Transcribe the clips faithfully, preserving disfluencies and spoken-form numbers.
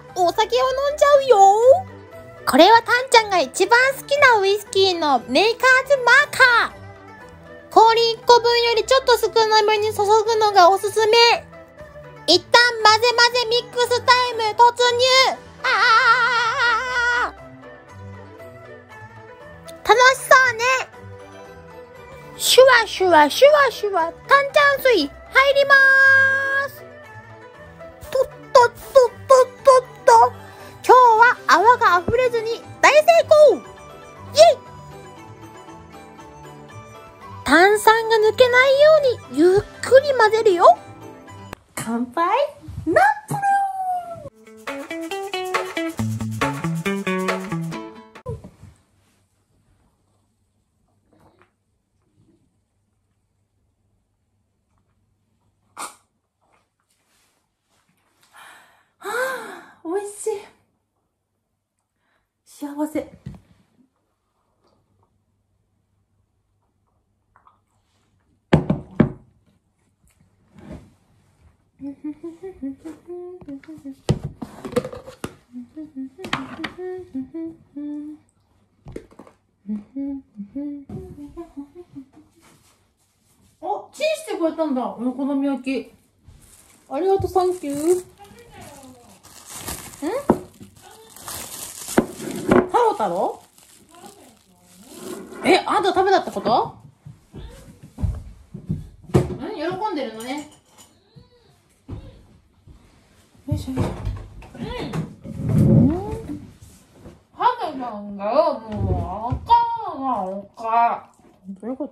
はお酒を飲んじゃうよ。これはタンちゃんが一番好きなウイスキーのメーカーズマーカー。氷いっこぶんよりちょっと少なめに注ぐのがおすすめ。一旦混ぜ混ぜミックスタイム突入。あー、楽しそうね。シュワシュワシュワシュワ、タンチャン水入りまーす。とっとっとっとっとっと。今日は泡が溢れずに大成功。イエイ。炭酸が抜けないようにゆっくり混ぜるよ。乾杯。ナップルはあ、おいしい。幸せ。お、チンしてくれたんだ、お好み焼き。ありがとう、サンキュー。ん？ハロ太郎？え、あんた食べたってこと？ん？喜んでるのね。よいしょよいしょ。うん。ハムなんだよ、もう。赤が赤。どういうこと？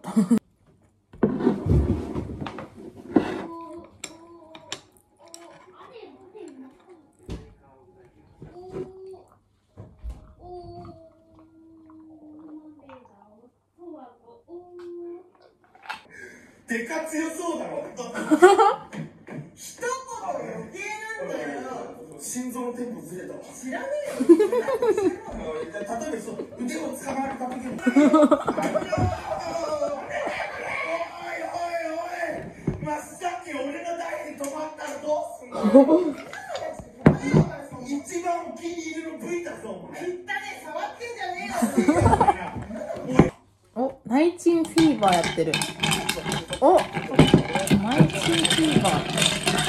でか強そうだろ。一言余計なんだよ。心臓のテンポずれたわ。知らねえよ。例えばそう腕を捕まえるために。おいおいおい。まさっき俺の台に止まったらどうすんの。一番お気に入りの部位だぞ。お前。切ったね、触ってんじゃねえよ。 お、ナイチンフィーバーやってる。お、ナイチンフィーバー。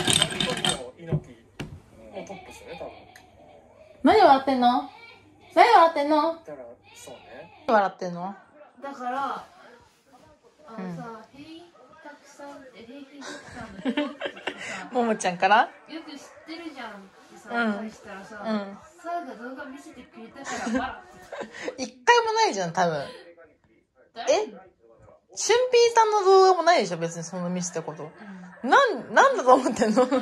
何笑ってんの？何笑ってんの？笑ってんの？ だからあのさ、ヘイタクさんってヘイタクさんの人ってさ、 ももちゃんから？ よく知ってるじゃんってさ、返したらさ、さあが動画見せてくれたから笑って。 一回もないじゃん、多分。 誰？ え？俊平さんの動画もないでしょ、別にそんな見せたこと。うん、なん、なんだと思ってんの？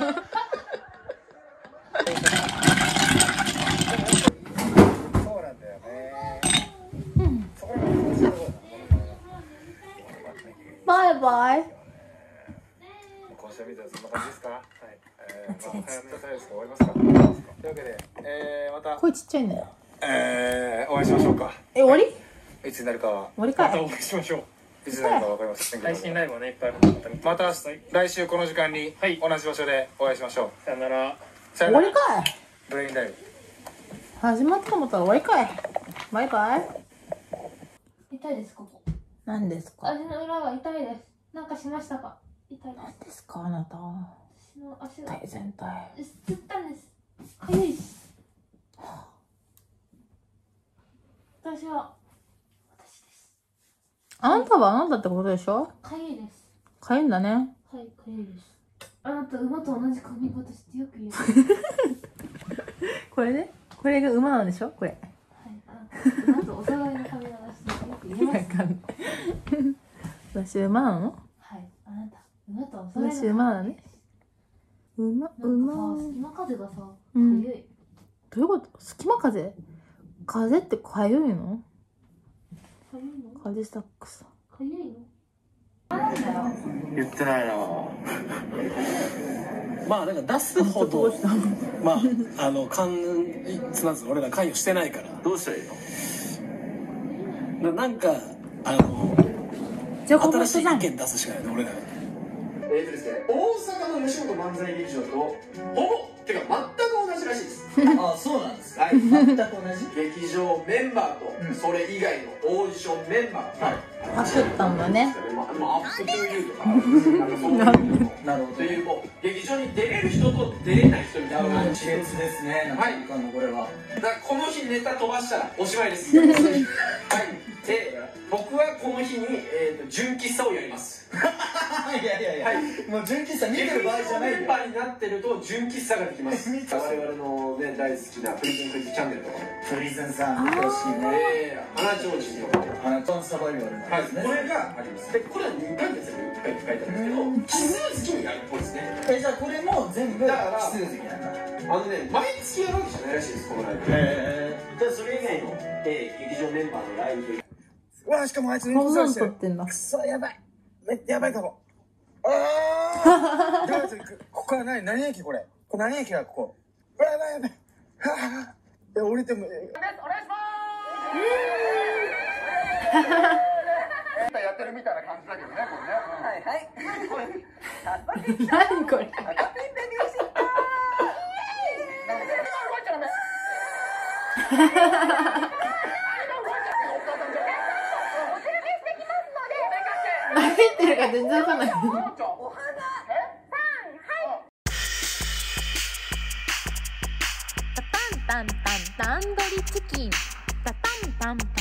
バイバイ。 今週は見たらそんな感じですか？はい。えー、また早めのサイズが終わりますか？というわけで、えー、また声ちっちゃいんだよ。 えー、お会いしましょうか。 え、終わり？ いつになるかは。 終わりかい。 またお会いしましょう。いつになるかわかりませんけど。 配信ライブはね、いっぱいあるので、 また来週この時間に同じ場所でお会いしましょう。 さよなら。 さよなら。 終わりかい。 ブレインライブ。 始まったと思ったら終わりかい。バイバイ。 痛いです、ここ。 何ですか？ 足の裏が痛いです。なんかしましたか？痛いです。 何ですか、あなた。 私の足が。 体全体。 吸ったんです。かゆいです。私は私です。 あなたはあなたってことでしょ？ かゆいです。 かゆいんだね。 はい、かゆいです。あなた馬と同じ髪型してよく言う。 これね、これが馬なんでしょ？これ。 はい、あなた馬とお互いの髪型してよく言います。 私馬なの？ はい、あなた馬とお互いの。 私馬だね。馬、馬。 隙間風がさ、かうん、 ゆい。 どういうこと？隙間風？風ってかゆいの？ かゆいの？ 風サックス。 かゆいの？ 言ってないな。まあなんか出すほどまああの関つまず俺ら関与してないから。どうしたらいいの？ななんかあのじゃあ新しい意見出すしかないの俺ら。 えーとですね、大阪の吉本漫才劇場とほぼてか全く同じらしいです。 あ、そうなんですか。 はい、 全く同じ。 劇場メンバーとそれ以外のオーディションメンバー、はい、 パクったんだね。 まあ、アップというか、なるほど。というもう劇場に出れる人と出れない人みたいな熾烈ですね。はい、これは。 だからこの日ネタ飛ばしたらおしまいです。はい。で、僕はこの日にえっと純喫茶をやります。 いやいやいや。はい。もう純喫茶見てる場合じゃないよ。 メンバーになってると純喫茶ができます。我々のね大好きなプリズンクイズチャンネルとかも。 プリズンさん見てほしいね。 ええ、花ちょうちの花ちょうサバイバルはい。これがあります。で、これはにかげつにいっかいって書いてあるんですけど、奇数月にやるっぽいですね。 え、じゃあこれも全部奇数月なんだ。 あのね、毎月やるわけじゃないらしいです、このライブ。へえ。じゃあそれ以外の劇場メンバーのライブ。うわ、しかもあいつこんなん撮ってんだ。 くそ、やばい。めっちゃやばいかも。ああ。どうやって行く？ここは何？何駅これ？これ何駅だここ？うわ、やばいやばい。はあ。え、降りても。お願いします。やってるみたいな感じだけどね、これね。はいはい。 何これ。何言ってるか全然わかんない。タタンタンタンタンドリーチキン。タタンタンタン